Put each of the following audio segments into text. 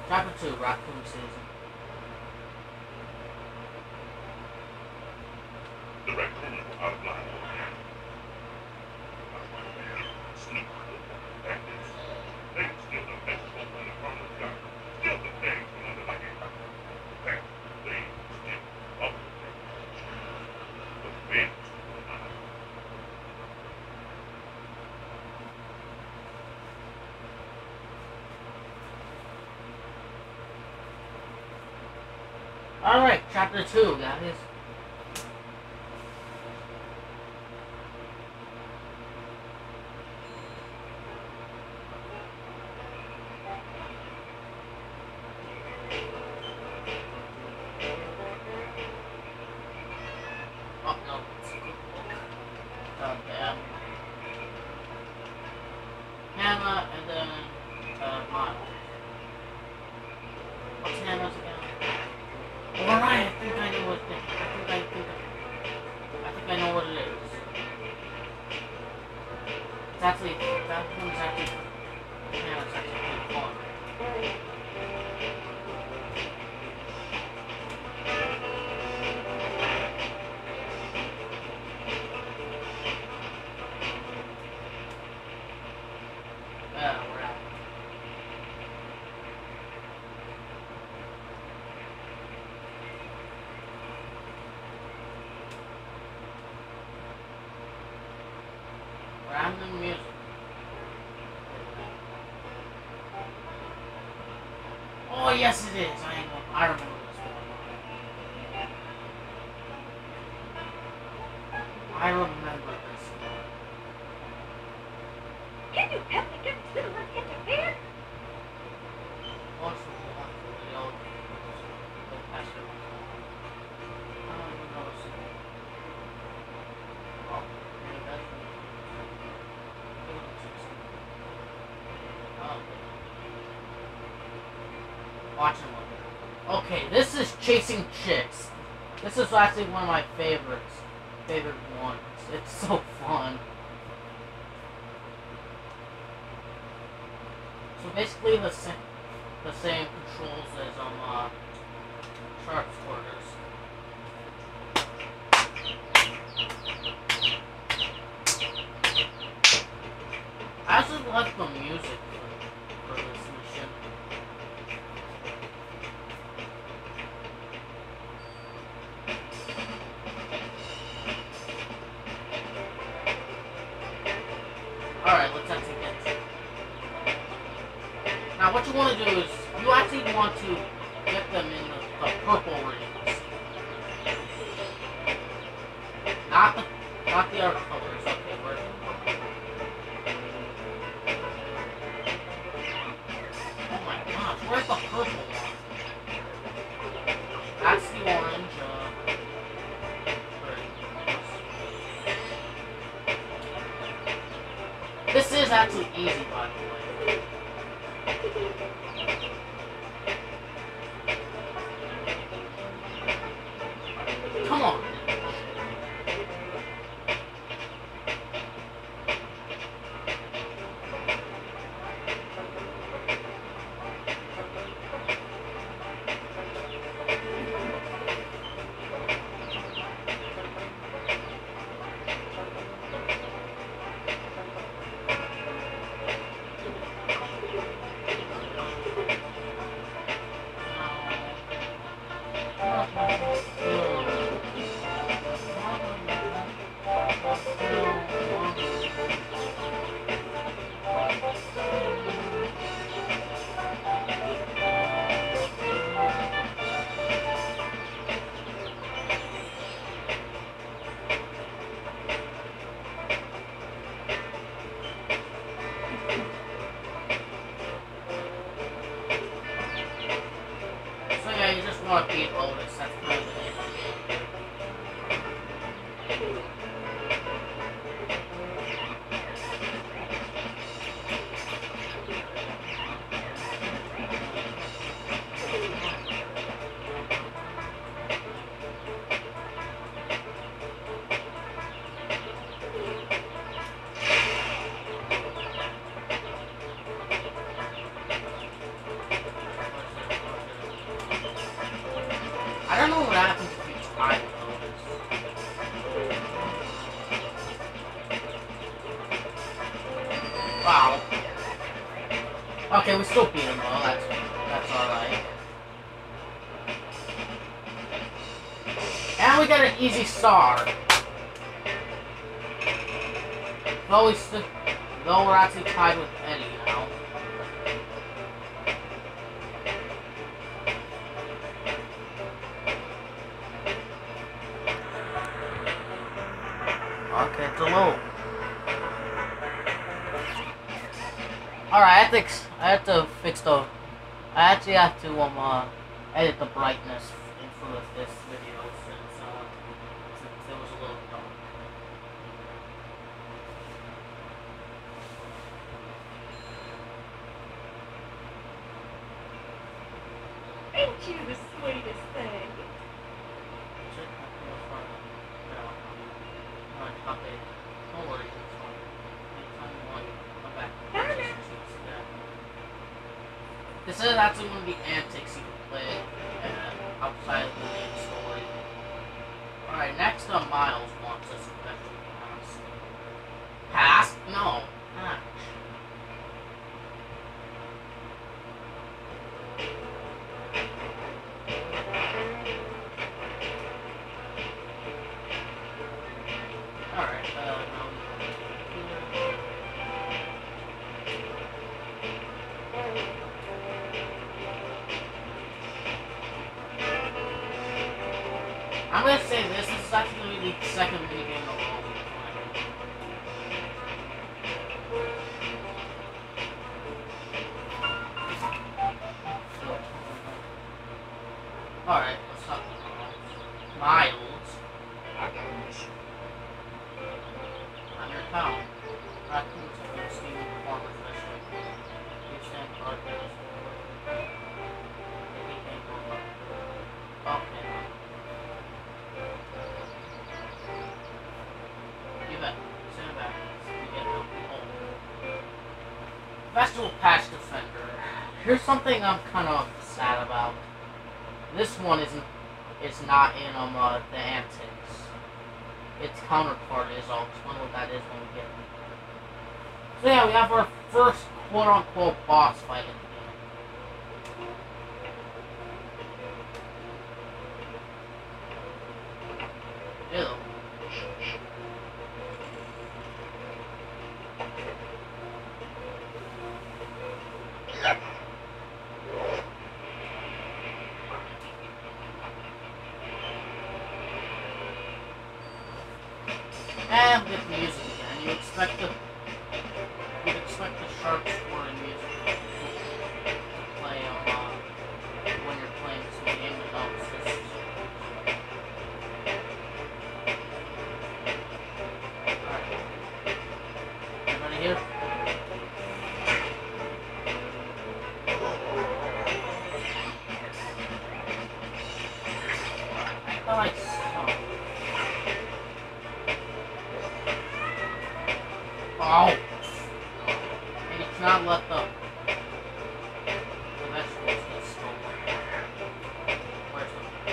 Chapter 2, Raccoon Season. The raccoon outlined Snoop and this. They steal the vegetables from the farmer's garden. Steal the things from under the hay. Fact, they steal up the things. The bins were not. Alright, Chapter 2, guys. Oh, no. Okay, Hannah, and then, Miles. What's Hannah's again? Alright, I think I know what it is. I think I know what it is. It's actually, that one's actually, Hannah's actually pretty fun. We're out. Random music. Oh yes it is. I remember this one. I remember this one. Can you help me get this little one interfered? Also, the old pastor. I don't even know what's it. Oh, maybe that's watching one. Okay, this is Chasing Chicks. This is actually one of my favorite ones. It's so fun. So basically the same controls as Sharp's Quarters. I actually like the music for this mission. Alright, let's actually get to it. Now what you want to do is, you actually want to get them in the purple rings. Not the other colors, okay, where's the purple? Oh my gosh, where's the purple one? That's the orange, this is actually easy, by the way. Come on. want to beat Otis. That's kind of the Wow. Okay, we still beat him though. That's alright. And we got an easy star. Though we're actually tied with Eddie now. Okay, it's a low. Alright, I have to fix the. I actually have to edit the brightness for this video since it was a little dark. Ain't you the sweetest thing? Don't worry, it's fine. Anytime you want, come back. Barnyard. This is actually one of the antics you can play outside of the main story. Alright, next Miles wants us to eventually pass. Pass? No. Patch. Alright, now I'm gonna say this is actually the second minigame of all we play. Alright, let's talk to Miles. I'm your town. Raccoons have been stealing farmers' vegetables. You stand guard against the war. Maybe you can't go up. Okay. You bet. Stand back. You get out the hole. Festival Patch Defender. Here's something I'm kind of sad about. This one is not in the antics. Its counterpart is. I'll explain what that is when we get it. So yeah, we have our first quote-unquote boss fight in the game. Ew. And with music again, you'd expect the sharp scoring music to play when you're playing this game without systems. Alright. Everybody here? I thought I saw. Oh! And you cannot let the vegetables get stolen. Where's the...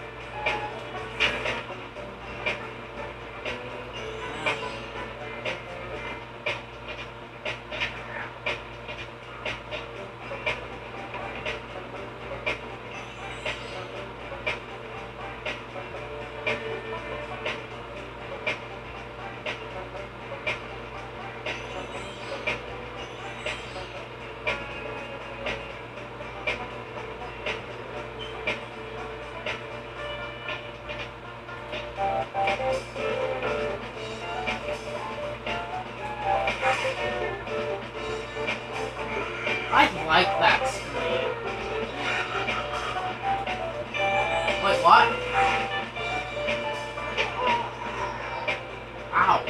I like that screen. Wait, what? Ow.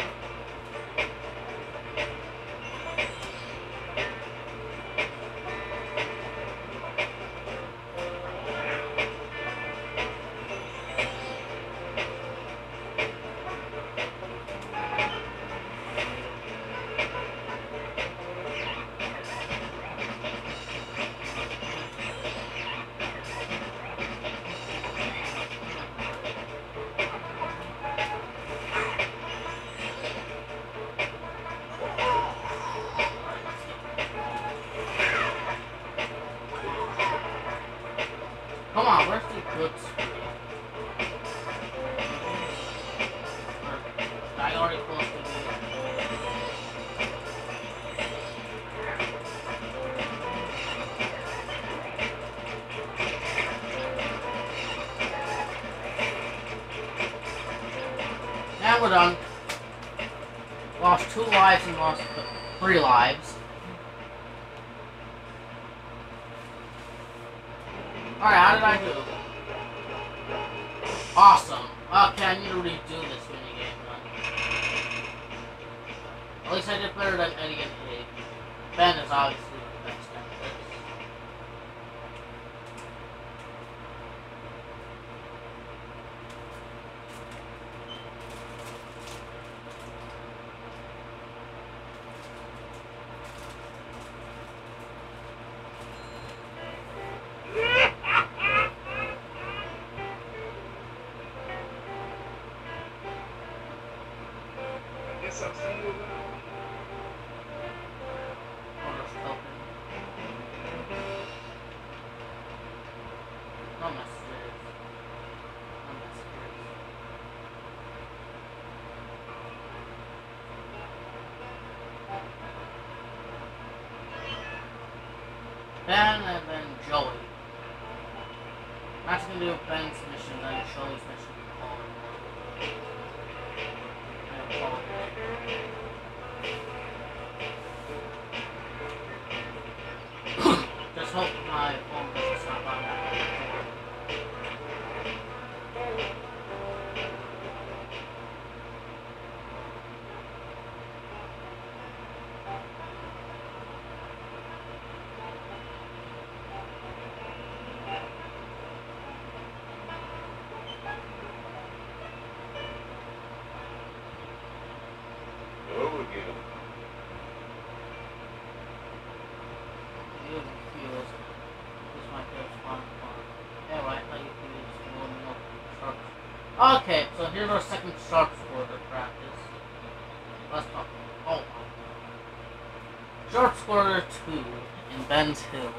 And we're done. Lost 2 lives and lost 3 lives. Alright, how did I do? Awesome. Okay, I need to redo this minigame then. At least I did better than Eddie and Pig. Ben is obviously the best at this. Guess I'll see you around. Or just helping. No messages. No messages. Ben and then Joey. Matt's gonna do Ben's mission, then Joey's mission. Just hope my phone doesn't stop on that. Hello again. Okay, so here's our second sharp scorer practice. Let's talk. Oh my god. Sharp scorer 2 in Ben's Hill.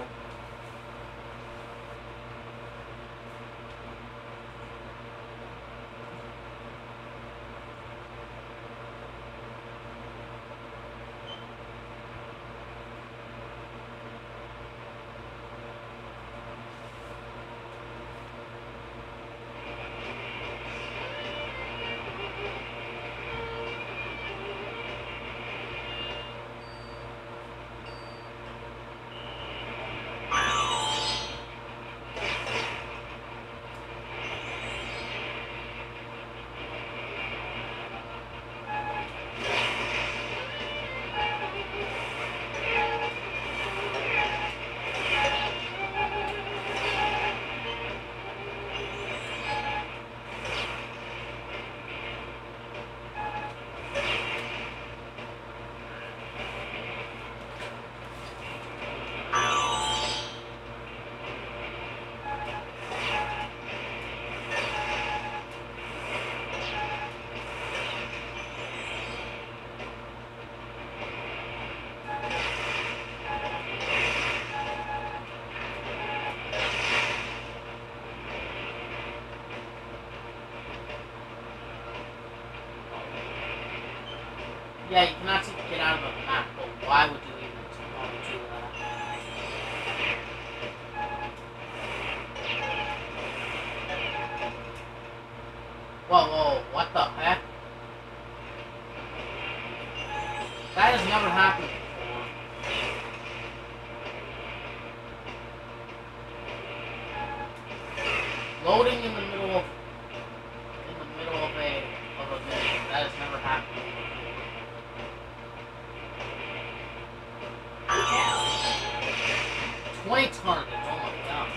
Yeah, you cannot seem to get out of a map, but why would you even want to do that? Whoa, whoa, what the heck? That has never happened before. Loading in the middle of a game. That has never happened before. 20 targets, oh my god.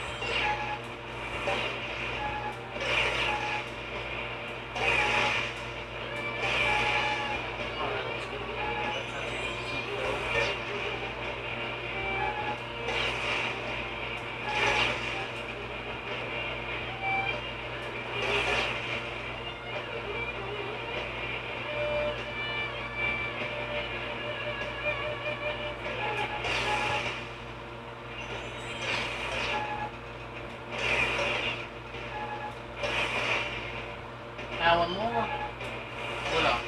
Alright, let's get Now one more. Hold on.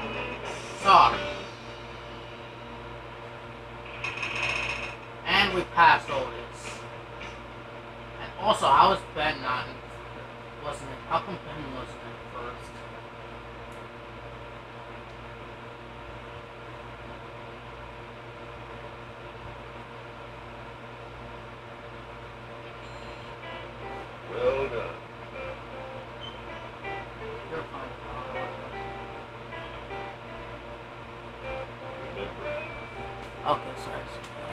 Sorry. And we past Otis. And also, how was Ben not in, wasn't in, how come Ben wasn't in first? Well done. You're fine. Remember, Okay, sorry.